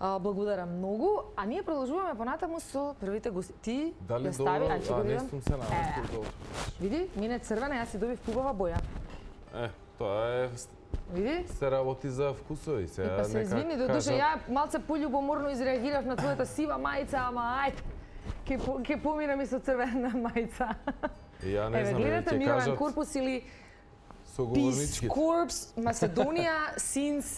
Благодарам многу, а ние продолжуваме понатаму со првите гости. Ти Дали ја стави, добро, ај ќе го не видам. сум се навестил. Види, мине црвена, јас си добив хубава боја. Тоа е... Види? Се работи за вкусови. Па се извини, додуше, ја малце пољубоморно изреагирав на твојата сива мајца, ама ајде, ќе поминам и со црвена мајца. Ја не знам, гледате ќе Мировен кажат корпус или Peace соговорнички. Corps Macedоnia since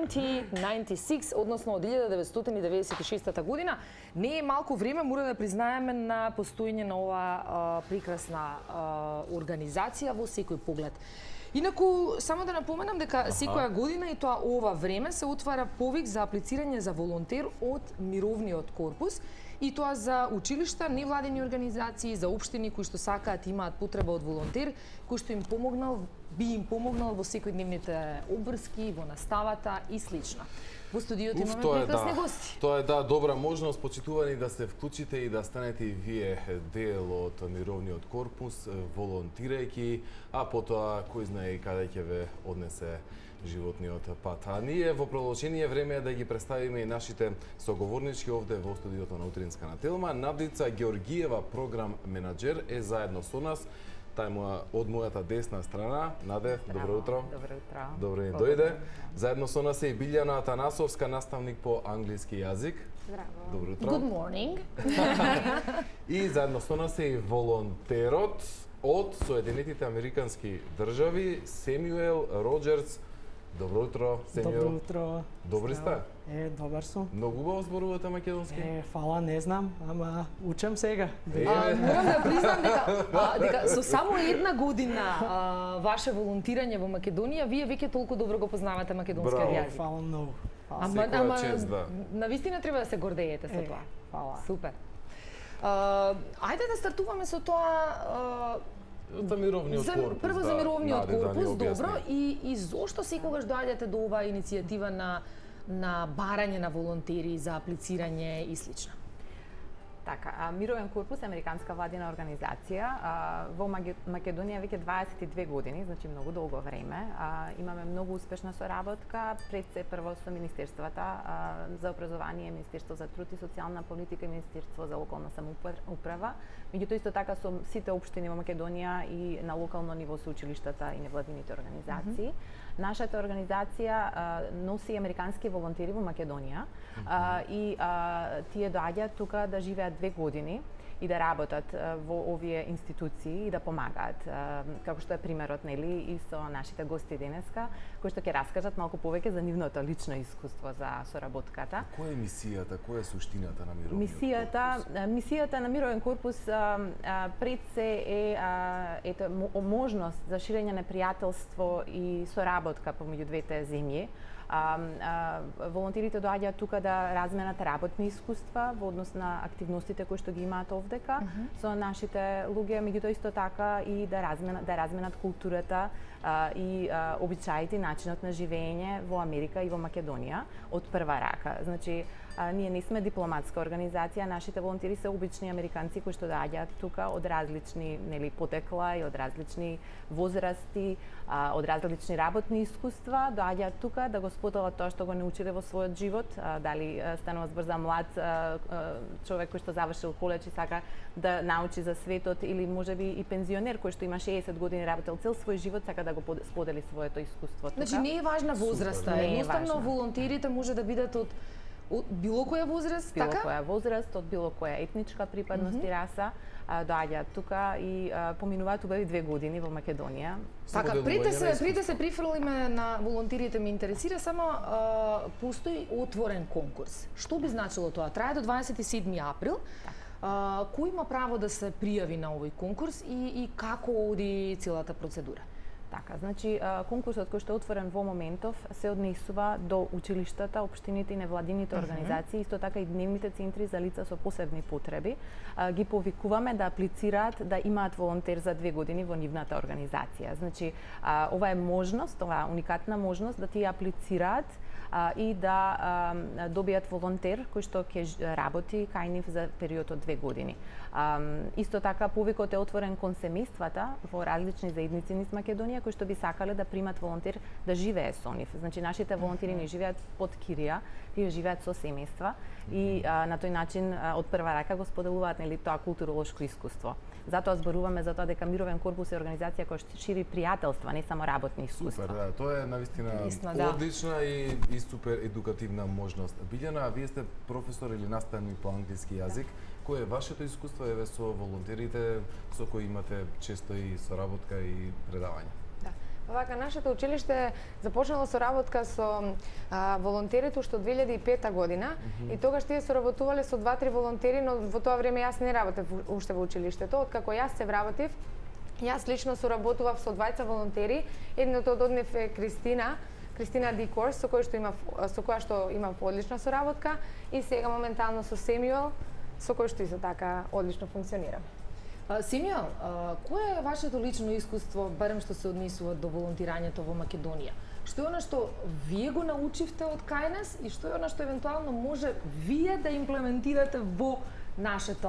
1996, односно од 1996 година. Не е малку време, мора да признаеме на постоење на ова прекрасна организација во секој поглед. Инаку, само да напоменам дека секоја година и тоа ова време се отвара повик за аплицирање за волонтер од Мировниот корпус, и тоа за училишта, невладени организации, за општини кои што сакаат имаат потреба од волонтер, кој што би им помогнал во секојдневните обврски, во наставата и слично. Во студиото имаме прекрасни гости. Тоа е добра можност, почитувани, да се вклучите и да станете и вие дел од Мировниот корпус, волонтирајќи, а потоа кој знае и каде ќе ве однесе животниот пат. А ние во продолжение време е да ги представиме и нашите соговорнички овде во студиото на Утринска на Телма. Навдица Георгиева, програм менаџер, е заедно со нас. Тај од мојата десна страна. Наде, добро утро. Добро утро. Добро ни дојде. Заедно со нас е и Билјана Атанасовска, наставник по англиски јазик. Здраво. Добро утро. Good morning. И заедно со нас е и волонтерот од Соединетите Американски држави, Семјуел Роџерс. Добро утро, Семјуел. Добро утро. Добри сте? Добар сум. Многу убаво зборувате македонски? Фала, не знам, ама учам сега. Морам да признам дека со само една година ваше волонтирање во Македонија, вие веќе толку добро го познавате македонскиот јазик. Фала многу. Ама навистина треба да се гордеете со тоа. Фала. Супер. Ајде да стартуваме со тоа За Мировниот корпус. Прво за Мировниот корпус, добро, објасни. и зошто секогаш доаѓате до оваа иницијатива на барање на волонтери за аплицирање и слично? Така, Мировен корпус е американска владина организација. Во Македонија веќе 22 години, значи многу долго време. Имаме многу успешна соработка, пред се прво со Министерствата за образование, Министерство за труд и социјална политика и Министерство за локална самоуправа. Меѓутоа исто така со сите општини во Македонија и на локално ниво со училиштата и невладините организации. Нашата организација носи американски волонтери во Македонија и тие доаѓаат тука да живеат 2 години и да работат во овие институции и да помагаат, како што е примерот, нели, и со нашите гости денеска, кои што ќе раскажат малку повеќе за нивното лично искуство за соработката. Која е мисијата, која е суштината на Мировниот корпус? Мисијата на Мировен корпус пред се е можност за ширење на пријателство и соработка помеѓу двете земји. Волонтерите доаѓаат тука да разменат работни искуства во однос на активностите кои што ги имаат овдека со нашите луѓе, меѓутоа исто така и да разменат културата и обичаите, начинот на живење во Америка и во Македонија од прва рака. Значи, ние не сме дипломатска организација, нашите волонтери се обични американци кои што доаѓаат тука од различни, нели, потекла и од различни возрасти, од различни работни искуства, доаѓаат тука да го споделат тоа што го научиле во својот живот, дали станува збор за млад човек кој што завршил колеж и сака да научи за светот, или можеби и пензионер кој што има 60 години работел цел свој живот, сака да го сподели своето искуство тука. Значи не е важна возраста, едноставно волонтерите може да бидат од било која возраст, така? Било која возраст, од било која етничка припадност и раса, доаѓаат тука и поминуваат убави 2 години во Македонија. Така, пред да се прифрлиме на волонтерите, ме интересира само постои отворен конкурс. Што би значило тоа? Трае до 27 април. Кој има право да се пријави на овој конкурс и како оди целата процедура? Така, значи конкурсот кој што е отворен во моментов се однесува до училиштата, општините и невладините организации, исто така и дневните центри за лица со посебни потреби. Ги повикуваме да аплицираат, да имаат волонтер за 2 години во нивната организација. Значи, ова е можност, ова е уникатна можност да тие аплицираат и да добијат волонтер кој што ќе работи кај нив за период од 2 години. Исто така повикот е отворен кон семејствата во различни заедници низ Македонија Македонија кои што би сакале да примат волонтер да живее со нив. Значи нашите волонтери не живеат под кирија, тие живеат со семејства и на тој начин од прва рака го споделуваат нели тоа културолошко искуство. Затоа зборуваме за тоа дека Мировен корпус е организација која што шири пријателства, не само работни искуства. Супер, да, тоа е навистина да. одлична и супер едукативна можност. Билјана, вие сте професор или наставник по англиски јазик. Кој е вашето искуство еве со волонтерите со кои имате често и соработка и предавања? Да. Вака, нашето училиште започнало соработка со волонтерите уште од 2005 година и тогаш тие соработувале со 2-3 волонтери, но во тоа време јас не работев уште во училиштето. Откако јас се вработив, јас лично соработував со 2 волонтери. Едниот од нив е Кристина Дикорс, со која што имав одлична соработка, и сега моментално со Семјуел, со кој што исто така одлично функционира. Семјуел, кое е вашето лично искуство, барем што се однесува до волонтирањето во Македонија? Што е она што вие го научивте од кај нас и што е она што евентуално може вие да имплементирате во нашето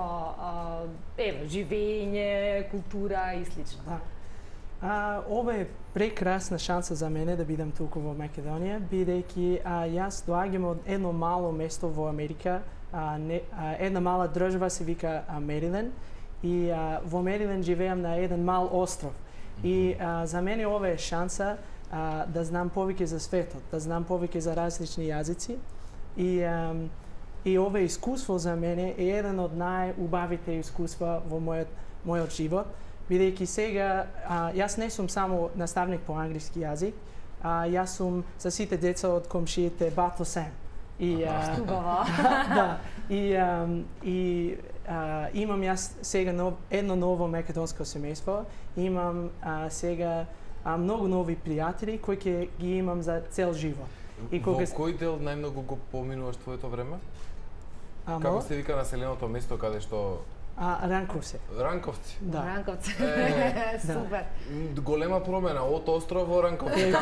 живење, култура и слично? Да. Ова е прекрасна шанса за мене да бидам туку во Македонија, бидејќи јас доаѓам од едно мало место во Америка, една мала држава се вика Мериленд, и во Мериленд живеам на еден мал остров. И за мене ова е шанса да знам повеќе за светот, да знам повеќе за различни јазици. И ова искуство за мене е еден од најубавите искуства во мојот живот, бидејќи сега јас не сум само наставник по англиски јазик, јас сум за сите деца од комшиите Бато Сем. Да, и имам јас сега едно ново македонско семејство, имам сега многу нови пријатели кои ќе ги имам за цел живот. И во кој дел најмногу го поминуваш твоето време? Како се вика населеното место каде што Ранковци. Ранковци. Да. Ранковци. Супер. Голема промена од остров во Ранковци.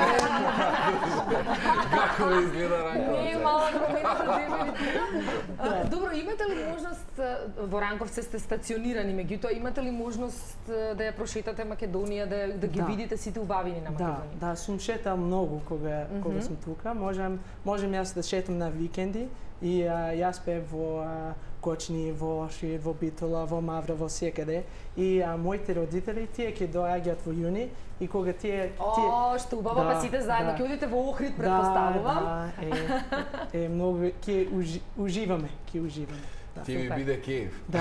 Како изгледа Ранковци? Не е мала промена, Добро, имате ли можност, во Ранковци сте стационирани, меѓутоа имате ли можност да ја прошетате Македонија, да ги видите сите убавини на Македонија? Да, сум шетал многу кога сум тука. Можем јас да шетам на викенди и јас бев во Кочни, во Ошир, во Битола, во Мавра, во секаде. И моите родители, тие ќе доаѓаат во јуни и кога тие... што убаво, па сите заедно ќе одите во Охрид, предпоставувам. Да, многу ќе уживаме, Ќе ми биде кејф. Да.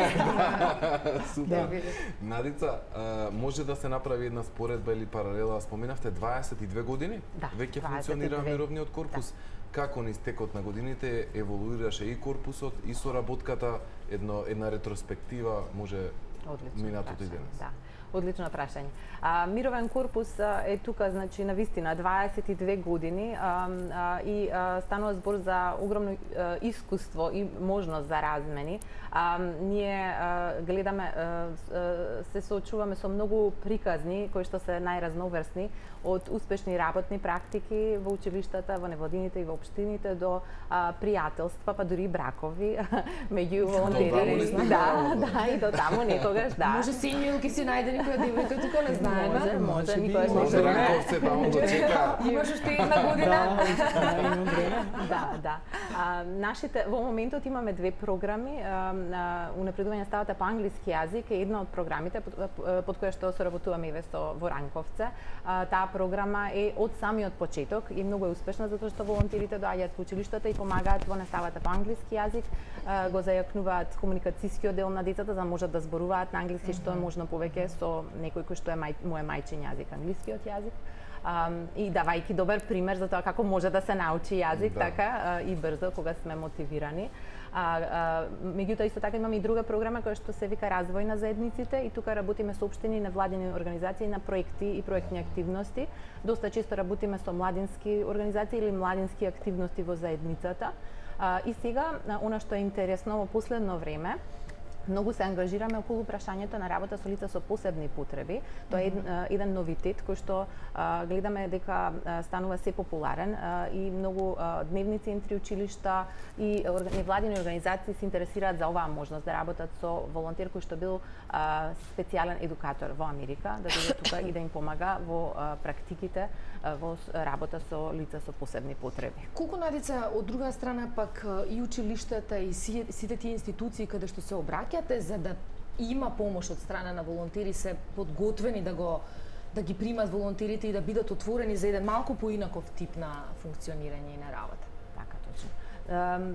Супер. Надица, може да се направи една споредба или паралела? Споменавте 22 години? Да, веќе функционира Мировниот корпус. Како низ текот на годините еволуираше и корпусот и соработката, една ретроспектива може минатото и денес? Да. Одлично прашање. Мировен корпус е тука, значи, на вистина 22 години и станува збор за огромно искуство и можност за размени. Ние гледаме, се соочуваме со многу приказни кои што се најразноврсни, од успешни работни практики во училиштата, во невладините и во општините до пријателства, па дури и бракови меѓу волонтери. Да, и до таму некогаш, да. Може Семјуел ќе си најде некоја девојка тука, не знаеме. Може, никој може Ранковци таму да чека. Имаш уште една година. Да. Нашите во моментот имаме две програми, унапредување ставата по англиски јазик е една од програмите под која што соработуваме и во Ранковце. Таа програма е од самиот почеток и многу е успешна затоа што волонтерите доаѓаат во училиштата и помагаат во наставата по англиски јазик, го зајакнуваат комуникацијскиот дел на децата за да можат да зборуваат на англиски што е можно повеќе со некој кој што е мој мајчин јазик, англискиот јазик. И давајќи добар пример за тоа како може да се научи јазик така и брзо кога сме мотивирани. Меѓутоа исто така имаме и друга програма која што се вика Развој на заедниците и тука работиме со општини и невладини организации на проекти и проектни активности. Доста често работиме со младински организации или младински активности во заедницата. И сега, она што е интересно во последно време, Многу се ангажираме околу прашањето на работа со лица со посебни потреби. Тоа е еден новитет кој што гледаме дека станува се популарен и многу дневни центри, училишта и невладини организации се интересираат за оваа можност да работат со волонтер кој што бил специјален едукатор во Америка, да дојде тука и да им помага во практиките во работа со лица со посебни потреби. Колку Надица, од друга страна пак и училиштата и сите тие институции каде што се обраќате за да има помош од страна на волонтери се подготвени да ги примат волонтерите и да бидат отворени за еден малку поинаков тип на функционирање и на работа? Така точно.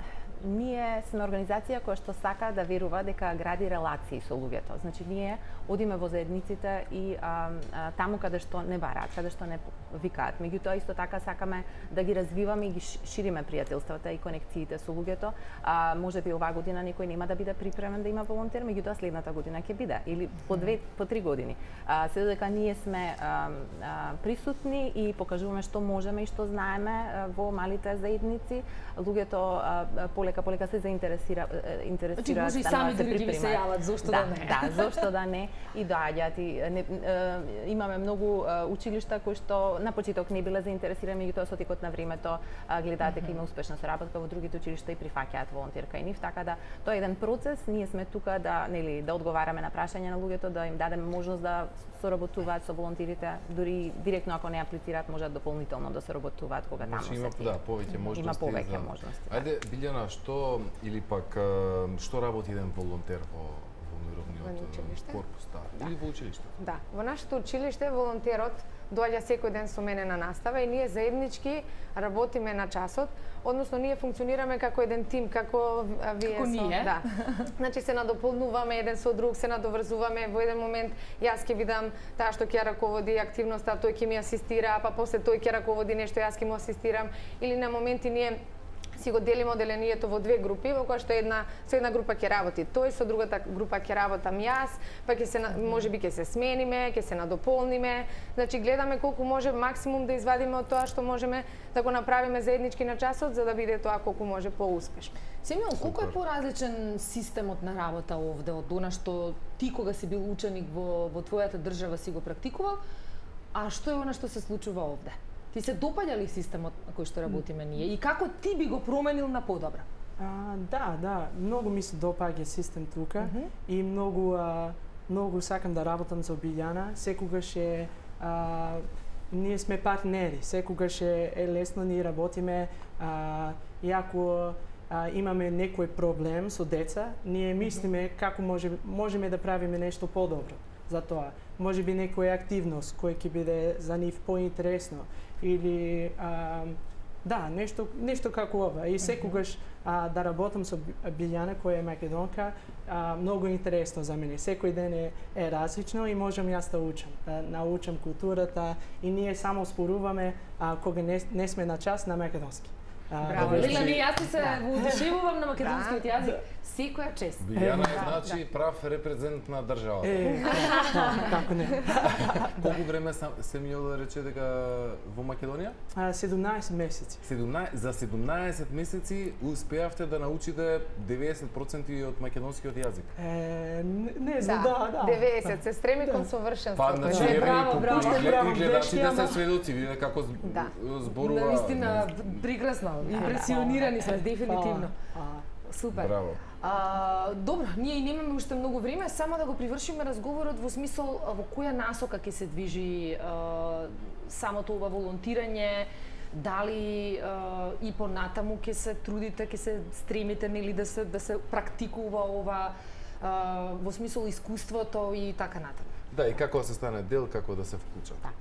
Ние сме организација која што сака да верува дека гради релации со луѓето. Значи ние одиме во заедниците и таму каде што не бараат, каде што не викаат. Меѓутоа исто така сакаме да ги развиваме и ги шириме пријателствата и конекциите со луѓето. Можеби оваа година некој нема да биде припремен да има волонтер, меѓутоа следната година ќе биде или по 3 години. Се додека ние сме присутни и покажуваме што можеме и што знаеме во малите заедници, луѓето полека се заинтересираат може и сами да ги се јават, зошто да не? Да, зошто да не, и доаѓаат и имаме многу училишта кои што на почеток не биле заинтересирани, меѓутоа со текот на времето гледаат дека има успешна соработка во другите училишта и прифаќаат волонтер кај нив, така да тоа е еден процес. Ние сме тука да одговараме на прашања на луѓето, да им дадеме можност да соработуваат со волонтерите, дури директно ако не аплицираат, можат дополнително да соработуваат кога таму се има повеќе можности. Има повеќе можности. Ајде, Билјана, што или пак што работи еден волонтер во мировниот корпус, или во училиште? Да, во нашето училиште волонтерот доаѓа секој ден со мене на настава и ние заеднички работиме на часот, односно ние функционираме како еден тим, како вие ние. Да. Значи се надополнуваме еден со друг, се надоврзуваме. Во еден момент јас ќе видам таа што ќе раководи активноста, тој ќе ми асистира, па после тој ќе раководи нешто, јас ќе му асистирам, или на моменти ние си го делиме одделението во 2 групи, во која што со една група ќе работи тој, со другата група ќе работам јас, па ќе се можеби ќе се смениме, ќе се надополниме. Значи гледаме колку може максимум да извадиме од тоа што можеме да го направиме заеднички на часот за да биде тоа колку може поуспешно. Симеон, колку е поразличен системот на работа овде од она што ти кога си бил ученик во твојата држава си го практикувал, а што е она што се случува овде? Ти се допаѓа ли системот на кој што работиме ние и како ти би го променил на подобро? Да, многу ми се допаѓа систем тука и многу сакам да работам со Билјана. Секогаш ние сме партнери, секогаш е лесно ние работиме и ако имаме некој проблем со деца, ние мислиме како можеме да правиме нешто подобро за тоа. Можеби некоја активност која ќе биде за нив поинтересно или нешто како ова. И секогаш да работам со Билјана која е македонка, многу интересно за мене. Секој ден е различно и можам јас да учам, да научам културата и ние само споруваме кога не сме на час на македонски. Браво, Лила, јас се воодушевувам на македонскиот јазик секоја чест. Билјана е значи прав репрезент на државата. Како не. Колку време се минало да рече дека во Македонија? 17 месеци. За 17 месеци успеавте да научите 90% од македонскиот јазик? Не знам, да. 90, се стреми кон совршенство. Браво. Гледачите се сведоци, видите како зборува. Наистина прекрасно. Импресионирани сме, дефинитивно. Супер. Браво. Добро, ние и немаме уште многу време, само да го привршиме разговорот во смисол во која насока ќе се движи самото ова волонтирање, дали и понатаму ќе се трудите, ќе се стремите нели да се практикува ова во смисол искуството и така натаму. Да, и како да се стане дел, како да се вклучат. Така.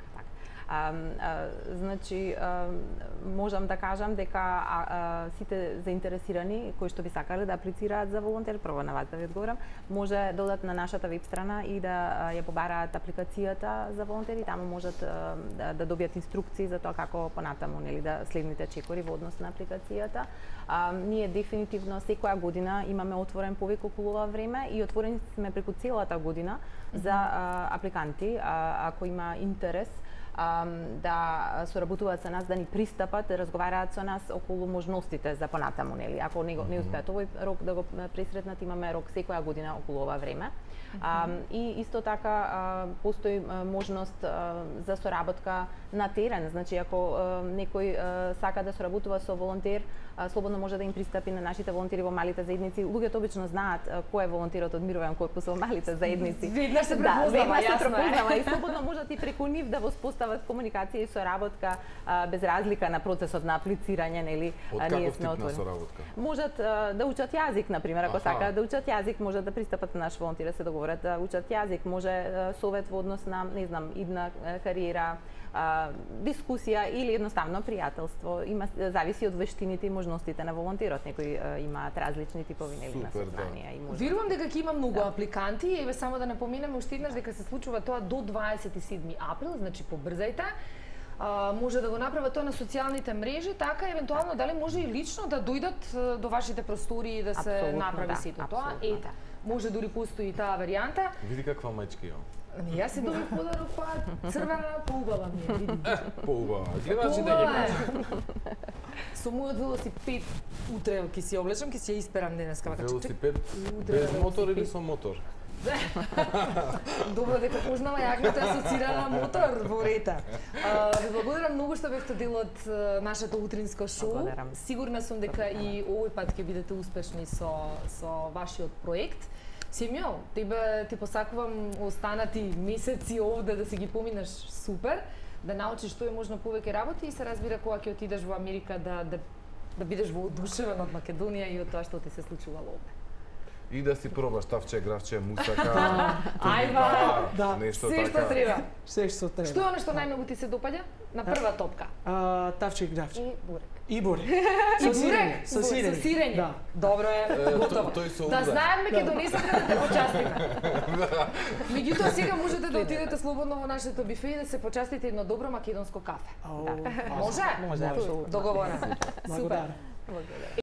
Значи, можам да кажам дека сите заинтересирани кои што би сакале да аплицираат за волонтер, прво на вас да ви одговорам, може да одат на нашата веб страна и да ја побараат апликацијата за волонтери, таму можат да добијат инструкции за тоа како понатаму нели да следните чекори во однос на апликацијата. Ние дефинитивно секоја година имаме отворен повик околу ова време и отворени сме преку целата година за апликанти, ако има интерес да соработуваат со нас, да ни пристапат, да разговараат со нас околу можностите за понатаму, нели? Ако не успеат овој рок да го пресретнат, имаме рок секоја година околу ова време. И исто така постои можност за соработка на терен, значи ако некој сака да соработува со волонтер, слободно може да им пристапи на нашите волонтери во малите заедници. Луѓето обично знаат кој е волонтерот од Мировен корпус во малите заедници. Веднаш се препознава, јасно е. И слободно можат и преку нив да воспостават комуникација и соработка без разлика на процесот на аплицирање, нели? Ние сме отворени. Можат да учат јазик, на пример, ако сакаат да учат јазик, можат да пристапат на наш волонтер, да се договорат да учат јазик, може совет во однос на, не знам, идна кариера, дискусија или едноставно пријателство. Има зависи од вештините и можностите на волонтерот. Некои имаат различни типови на сознанија и можности. Верувам дека ќе има многу апликанти. Еве само да напоминеме уште еднаш дека се случува тоа до 27 април, значи побрзајте. Може да го направат тоа на социјалните мрежи, така евентуално дали може и лично да дојдат до вашите простори и да се направи сето тоа. Ете, може дури постои таа варијанта. Види каква мајчка имам. Јас си добив подарок, црвена, поубава ми е, види. Поубава. Гледачи да ги кажам. Со мојот велосипед утре ќе си облечам, ќе си ја исперам денеска. Велосипед без мотор или со мотор? Добро дека познава јагната асоцирана мотор во рета. Ви благодарам многу што бевте дел од нашето утринско шоу. Сигурна сум дека и овој пат ќе бидете успешни со вашиот проект. Симјо, тебе ти посакувам останати месеци овде да си ги поминеш супер, да научиш што е можно повеќе работи и се разбира кога ќе отидеш во Америка да бидеш воодушевен од Македонија и од тоа што ти се случувало овде. И да си пробаш тавче, гравче, мусака. Ајва, нешто се што така. треба. Се што треба. Што е оно што најмногу ти се допаѓа? На прва топка. Тавче и гравче. И бурек. И бурек. И бурек? Со сирење. Со сирење. Да. Добро е, готово. Тој со Да уда. знаеме ќе донесеме да те почастиме. Меѓутоа сега можете да отидете слободно во нашето бифе и да се почастите едно добро македонско кафе. Може? Може, апсолутно. Договорено. Супер. Благодарам.